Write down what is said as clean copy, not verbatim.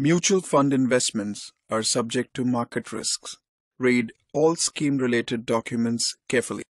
Mutual fund investments are subject to market risks. Read all scheme related documents carefully.